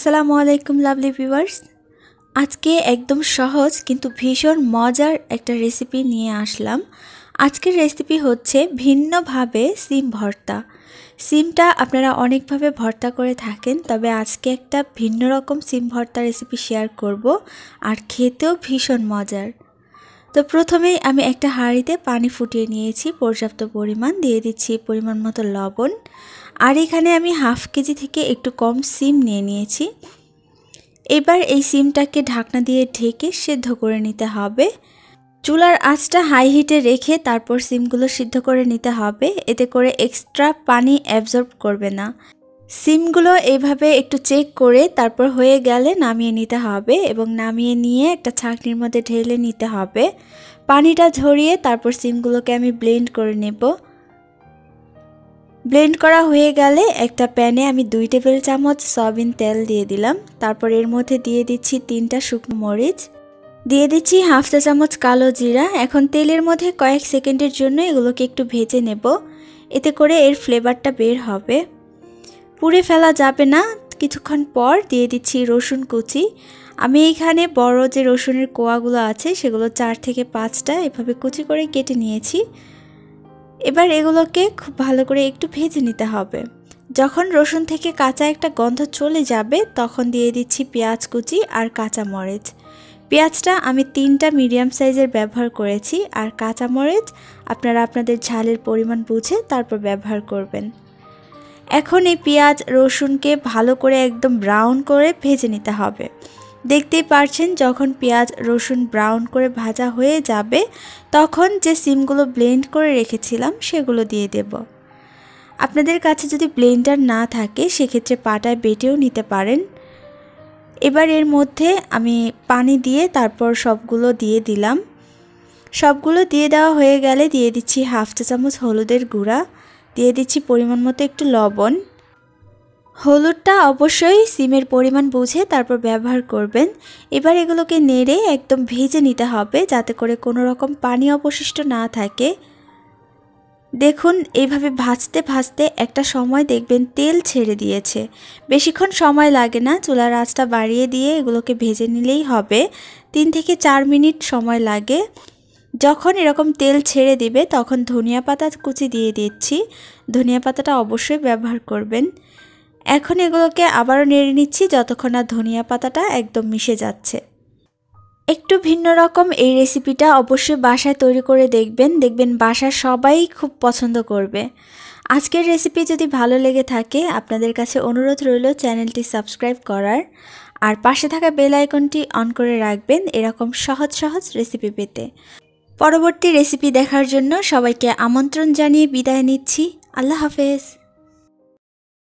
আসসালামু আলাইকুম lovely viewers. আজকে একদম সহজ কিন্তু ভীষণ মজার একটা রেসিপি নিয়ে আসলাম। আজকের রেসিপি হচ্ছে ভিন্নভাবে সিম ভর্তা। সিমটা আপনারা অনেকভাবে ভর্তা করে থাকেন, তবে আজকে একটা ভিন্ন রকম সিম ভর্তা রেসিপি শেয়ার করব, আর খেতেও ভীষণ মজার। তো প্রথমেই আমি একটা হাঁড়িতে পানি ফুটিয়ে নিয়েছি পর্যাপ্ত পরিমাণ, দিয়ে দিচ্ছি পরিমাণ মতো লবণ। আর এখানে আমি হাফ কেজি থেকে একটু কম সিম নিয়ে নিয়েছি। এবার এই সিমটাকে ঢাকনা দিয়ে ঢেকে সিদ্ধ করে নিতে হবে। চুলার আঁচটা হাই হিটে রেখে তারপর সিমগুলো সিদ্ধ করে নিতে হবে, এতে করে এক্সট্রা পানি অ্যাবজর্ব করবে না। সিমগুলো এইভাবে একটু চেক করে তারপর হয়ে গেলে নামিয়ে নিতে হবে, এবং নামিয়ে নিয়ে একটা ছাঁকনির মধ্যে ঢেলে নিতে হবে। পানিটা ঝরিয়ে তারপর সিমগুলোকে আমি ব্লেন্ড করে নেব। ব্লেন্ড করা হয়ে গেলে একটা প্যানে আমি 2 টেবিল চামচ সয়াবিন তেল দিয়ে দিলাম। তারপর এর মধ্যে দিয়ে দিচ্ছি 3টা শুকনো মরিচ, দিয়ে দিচ্ছি হাফ চা চামচ কালো জিরা। এখন তেলের মধ্যে কয়েক সেকেন্ডের জন্য এগুলোকে একটু ভেজে নেব, এতে করে এর ফ্লেভারটা বের হবে। পুড়ে ফেলা যাবে না। কিছুক্ষণ পর দিয়ে দিচ্ছি রসুন কুচি। আমি এইখানে বড় যে রসুনের কোয়াগুলো আছে সেগুলো 4 থেকে 5টা এভাবে কুচি করে কেটে নিয়েছি। এবার এগুলোকে খুব ভালো করে একটু ভেজে নিতে হবে। যখন রসুন থেকে কাঁচা একটা গন্ধ চলে যাবে তখন দিয়ে দিচ্ছি পেঁয়াজ কুচি আর কাঁচা মরিচ। পেঁয়াজটা আমি 3টা মিডিয়াম সাইজের ব্যবহার করেছি, আর কাঁচা মরিচ আপনারা আপনাদের ঝালের পরিমাণ বুঝে তারপর ব্যবহার করবেন। এখন এই পেঁয়াজ রসুনকে ভালো করে একদম ব্রাউন করে ভেজে নিতে হবে। দেখতেই পারছেন যখন পেঁয়াজ রসুন ব্রাউন করে ভাজা হয়ে যাবে তখন যে সিমগুলো ব্লেন্ড করে রেখেছিলাম সেগুলো দিয়ে দেব। আপনাদের কাছে যদি ব্লেন্ডার না থাকে সেক্ষেত্রে পাটায় বেটেও নিতে পারেন। এবার এর মধ্যে আমি পানি দিয়ে তারপর সবগুলো দিয়ে দিলাম। সবগুলো দিয়ে দেওয়া হয়ে গেলে দিয়ে দিচ্ছি হাফ চা চামচ হলুদের গুঁড়া, দিয়ে দিচ্ছি পরিমাণ মতো একটু লবণ। হলুদটা অবশ্যই সিমের পরিমাণ বুঝে তারপর ব্যবহার করবেন। এবার এগুলোকে নেড়ে একদম ভেজে নিতে হবে যাতে করে কোনো রকম পানি অবশিষ্ট না থাকে। দেখুন এইভাবে ভাজতে ভাজতে একটা সময় দেখবেন তেল ছেড়ে দিয়েছে। বেশিক্ষণ সময় লাগে না, চুলার আঁচটা বাড়িয়ে দিয়ে এগুলোকে ভেজে নিলেই হবে। 3 থেকে 4 মিনিট সময় লাগে। যখন এরকম তেল ছেড়ে দিবে তখন ধনিয়া পাতা কুচি দিয়ে দিচ্ছি। ধনিয়া পাতাটা অবশ্যই ব্যবহার করবেন। এখন এগুলোকে আবারও নেড়ে নিচ্ছি যতক্ষণ না ধনিয়া পাতাটা একদম মিশে যাচ্ছে। একটু ভিন্ন রকম এই রেসিপিটা অবশ্যই বাসায় তৈরি করে দেখবেন বাসার সবাই খুব পছন্দ করবে। আজকের রেসিপি যদি ভালো লেগে থাকে আপনাদের কাছে অনুরোধ রইল চ্যানেলটি সাবস্ক্রাইব করার, আর পাশে থাকা বেল আইকনটি অন করে রাখবেন এরকম সহজ সহজ রেসিপি পেতে। পরবর্তী রেসিপি দেখার জন্য সবাইকে আমন্ত্রণ জানিয়ে বিদায় নিচ্ছি। আল্লাহ হাফেজ।